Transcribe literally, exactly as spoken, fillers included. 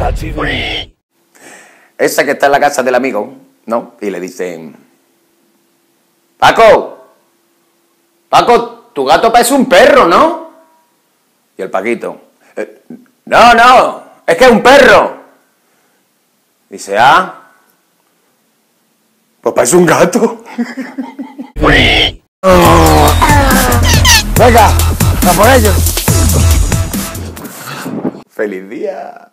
Esa que está en la casa del amigo, ¿no? Y le dicen... Paco, Paco, tu gato parece un perro, ¿no? Y el Paquito... "Eh, no, no, es que es un perro". Dice, ah... pues parece un gato. Venga, a por ellos. ¡Feliz día!